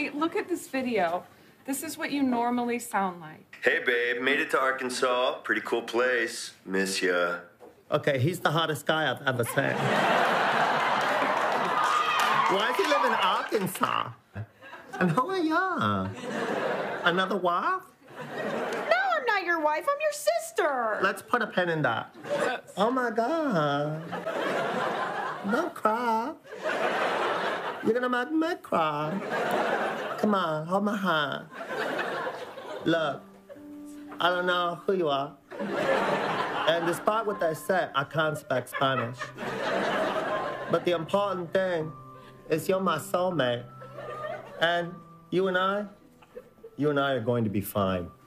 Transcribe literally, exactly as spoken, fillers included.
See, look at this video. This is what you normally sound like. Hey, babe, made it to Arkansas. Pretty cool place. Miss ya. Okay, he's the hottest guy I've ever seen. Why does he live in Arkansas? And who are you? Another wife? No, I'm not your wife. I'm your sister. Let's put a pin in that. Oh, my God. Don't cry. You're gonna make me cry. Come on, hold my hand. Look, I don't know who you are. And despite what they say, I can't speak Spanish. But the important thing is you're my soulmate. And you and I, you and I are going to be fine.